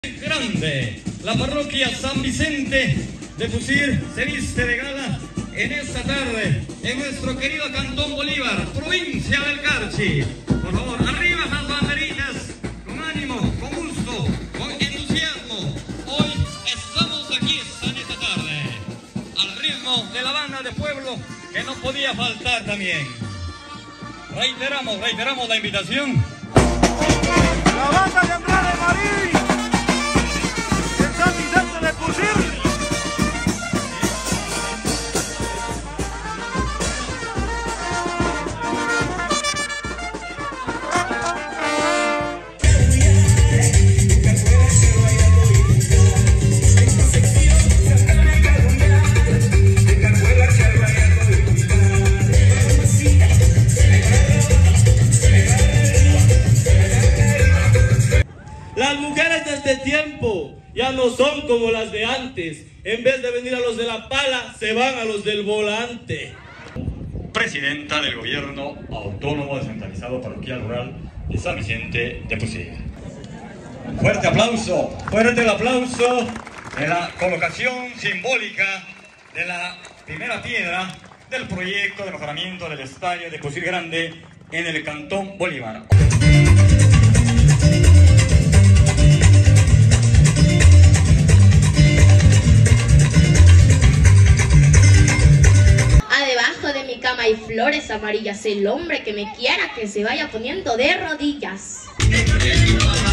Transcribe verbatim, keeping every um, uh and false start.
Grande, la parroquia San Vicente de Pusir se viste de gala en esta tarde en nuestro querido Cantón Bolívar, provincia del Carchi. Por favor, arriba las banderitas, con ánimo, con gusto, con entusiasmo. Hoy estamos aquí en esta tarde, al ritmo de la banda de pueblo que no podía faltar también. Reiteramos, reiteramos la invitación. La banda de Andrade Marín, en San Vicente de Pusir. Las mujeres de este tiempo ya no son como las de antes. En vez de venir a los de la pala, se van a los del volante. Presidenta del Gobierno Autónomo Descentralizado Parroquial Rural de San Vicente de Pusir. Fuerte aplauso, fuerte el aplauso de la colocación simbólica de la primera piedra del proyecto de mejoramiento del estadio de Pusir Grande en el Cantón Bolívar. Debajo de mi cama hay flores amarillas. El hombre que me quiera que se vaya poniendo de rodillas.